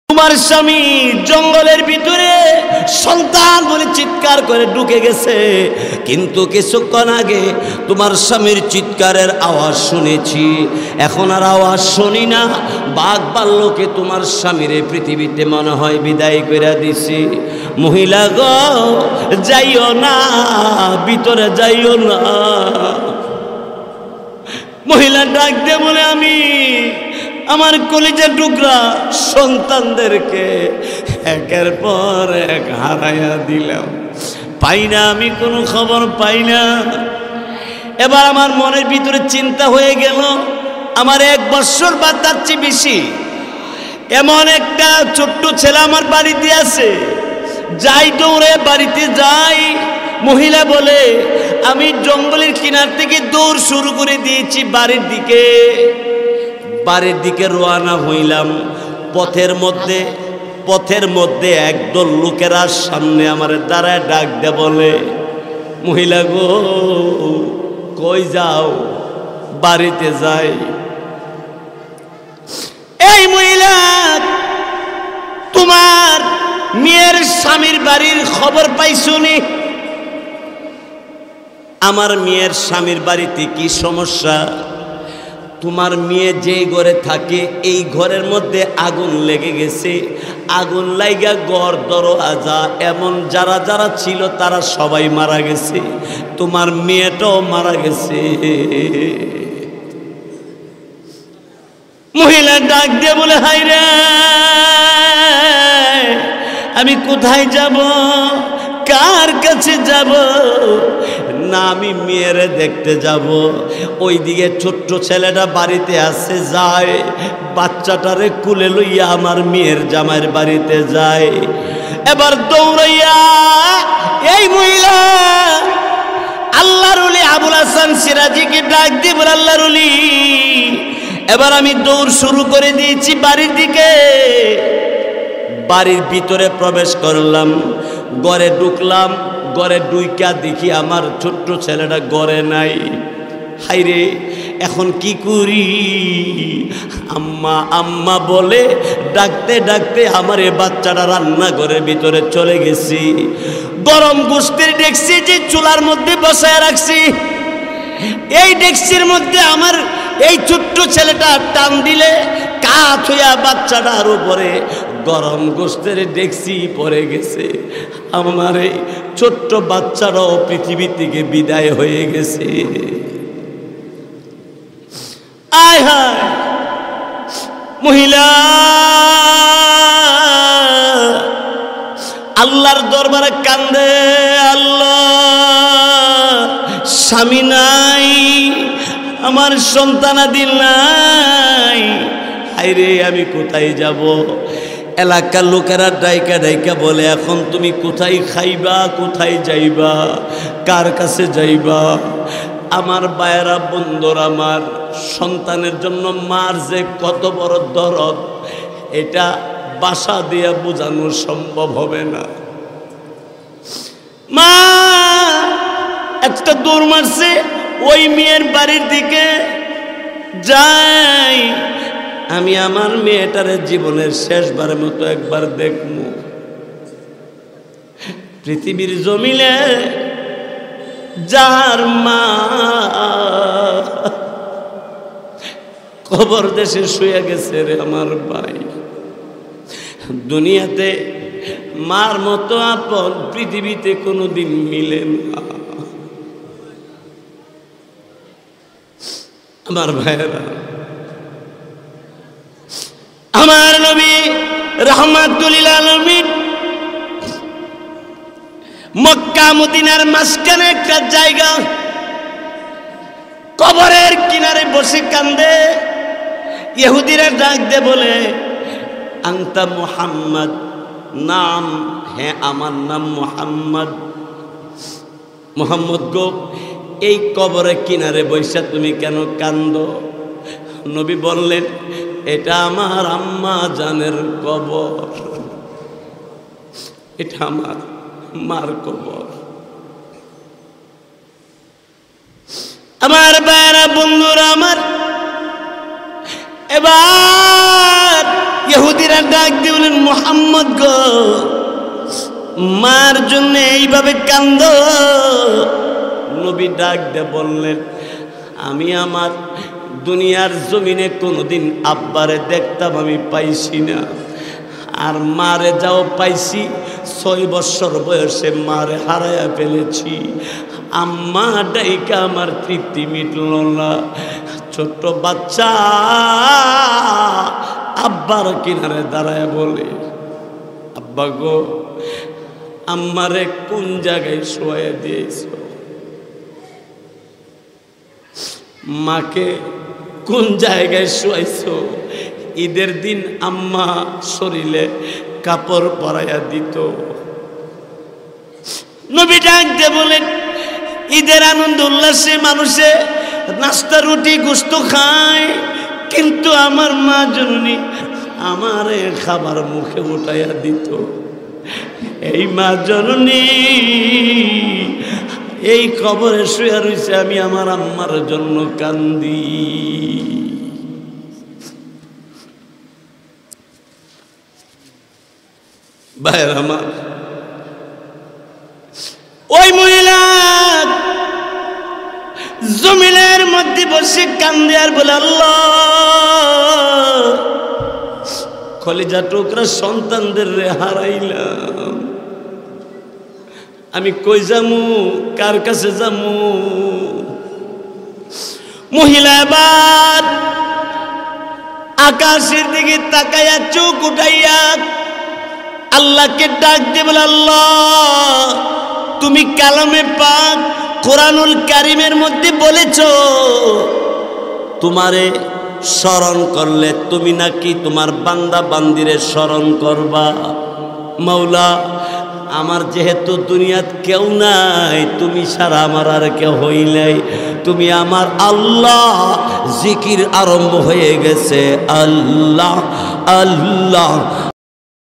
তোমার স্বামী জঙ্গলের ভিতরে সন্তান বলে চিৎকার করে ঢুকে গেছে, কিন্তু কিছুক্ষণ আগে তোমার স্বামীর চিৎকারের আওয়াজ শুনেছি, এখন আর আওয়াজ শুনি না। বাঘ ভাল্লুকে তোমার স্বামীর পৃথিবীতে মনে হয় বিদায় করে দিছি। মহিলা গো, যাইও না, ভিতরে যাইও না। মহিলা ডাক দিয়ে বলে, আমি আমার কলিজার টুকরা সন্তানদেরকে একের পর এক হারাইয়া দিলাম, পাই না, আমি কোনো খবর পাই না। এবার আমার মনের ভিতরে চিন্তা হয়ে গেল, আমার 1 বৎসর বা তার চেয়ে বেশি এমন একটা ছোট্ট ছেলে আমার বাড়িতে আছে। যাই দৌড়ে বাড়িতে যাই, মহিলা বলে আমি জঙ্গলের কিনার থেকে দৌড় শুরু করে দিয়েছি বাড়ির দিকে রওনা হইলাম। পথের মধ্যে একদল লোকেরা সামনে আমার দাঁড়ায় ডাক দে বলে, মহিলা গো, কই যাও? বাড়িতে যাই। এই মহিলা, তোমার মেয়ের স্বামীর বাড়ির খবর পাইছুনি? আমার মেয়ের স্বামীর বাড়িতে কি সমস্যা? তোমার মেয়ে যে ঘরে থাকে এই ঘরের মধ্যে আগুন লেগে গেছে, আগুন লাইগা ঘর দরজা এমন যারা যারা ছিল তারা সবাই মারা গেছে, তোমার মেয়েটাও মারা গেছে। মহিলা ডাক দিয়ে বলে, হায় রে, আমি কোথায় যাব, কার কাছে যাব? না, আমি মেয়েরে দেখতে যাব। ওইদিকে ছোট্ট ছেলেটা বাড়িতে আসছে, যায় বাচ্চাটারে কুলে লইয়া আমার মেয়ের জামাইয়ের বাড়িতে যায়। এবার দৌড়াইয়া এই মহিলা আল্লাহর ওলি আবুল হাসান সিরাজিকে ডাক দিয়ে বলে, আল্লাহর ওলি, এবার আমি দৌড় শুরু করে দিয়েছি বাড়ির দিকে। বাড়ির ভিতরে প্রবেশ করলাম, ঘরে ঢুকলাম, ঘরে ঢুইকা দেখি আমার ছোট্ট ছেলেটা ঘরে নাই। হাইরে, এখন কি করি? আম্মা আম্মা বলে ডাকতে ডাকতে আমার এই বাচ্চাটা রান্নাঘরের ভিতরে চলে গেছি। গরম গোশতের ডেকচি যে চুলার মধ্যে বসায় রাখছি, এই ডেকচির মধ্যে আমার এই ছোট্ট ছেলেটা টান দিলে কাত হইয়া বাচ্চাটার উপরে গরম গোশতের ডেকচি পড়ে গেছে। আমার এই ছোট্ট বাচ্চারাও পৃথিবী থেকে বিদায় হয়ে গেছে। আয় হায়, মহিলা আল্লাহর দরবারে কান্দে, আল্লাহ, স্বামী নাই, আমার সন্তানাদি নাই, হায়রে আমি কোথায় যাব? এলাকার লোকেরা ডাইকা ডাইকা বলে, এখন তুমি কোথায় খাইবা, কোথায় যাইবা, কার কাছে যাইবা? আমার বায়েরা, বন্ধুরা, আমার সন্তানের জন্য মার যে কত বড় দরদ, এটা ভাষা দিয়ে বোঝানো সম্ভব হবে না। মা একটা দৌড় মারছে ওই মেয়ের বাড়ির দিকে। যাই, আমি আমার মেয়েটারে জীবনের শেষবারের মতো একবার দেখবো। পৃথিবীর জমিনে যার মা কবর দেশে শুয়ে গেছে রে আমার ভাই, দুনিয়াতে মার মতো আপন পৃথিবীতে কোনোদিন মিলে না। আমার ভাইয়েরা, আমার নবী রাহমাতুল লিল আলামিন মক্কা মদিনার মাঝখানে একটা জায়গা, কবরের কিনারে বসে কান্দে। ইহুদিরা ডাক দে বলে, আনতা মুহাম্মদ, নাম, হ্যাঁ আমার নাম মুহাম্মদ। মুহাম্মদ গো, এই কবরের কিনারে বৈশা তুমি কেন কান্দো? নবী বললেন, এটা আমার আম্মা জানের কবর, এটা আমার মার কবর। আমার ভাইরা, বন্ধুরা আমার, এবার ইহুদিরা ডাক দিয়ে বলেন, মুহাম্মদ গো, মার জন্য এইভাবে কান্দ? নবী ডাক দিয়ে বললেন, আমি আমার দুনিয়ার জমিনে কোনোদিন আব্বারে দেখতাম, আমি পাইছি না। আর মারে যাও পাইছি, 6 বছর বয়সে মারে হারায়া ফেলেছি। আম্মা ডাইকা আমার তৃপ্তি মিটল না। ছোট্ট বাচ্চা আব্বার কিনারে দাঁড়ায় বলে, আব্বা গো, আম্মারে কোন জায়গায় শোয়া দিয়েছ? মাকে কোন জায়গায় শোয়াইছ? ঈদের দিন আম্মা শরীরে কাপড় পরাইয়া দিত। নবী ডাক দিয়ে বলেন, ঈদের আনন্দ উল্লাসে মানুষে নাস্তা রুটি গোস্ত খায়, কিন্তু আমার মা জননী আমারে খাবার মুখে উঠাইয়া দিত। এই মা জননী এই কবরে শুয়ে রয়েছে, আমি আমার আম্মার জন্য কান্দি। ভাইয়ের আমার, ওই মহিলা জমিনের মধ্যে বসে কান্দে আর বলে, আল্লাহ, কলিজা টুকরা সন্তানদের রে হারাইলাম, আমি কই যামু, কার কাছে যামু? মহিলা এবার আকাশের দিকে তাকাইয়া চোখ উঠাইয়া আল্লাহকে ডাক দিয়ে বলে, আল্লাহ, তুমি কালামে পাক কোরআনুল কারীমের মধ্যে বলেছ, তোমারে স্মরণ করলে তুমি নাকি তোমার বান্দা বান্দিরে স্মরণ করবা। মাওলা, আমার যেহেতু দুনিয়াত কেউ নাই, তুমি ছাড়া আমার আর কেউ হই নাই, তুমি আমার আল্লাহ। জিকির আরম্ভ হয়ে গেছে, আল্লাহ আল্লাহ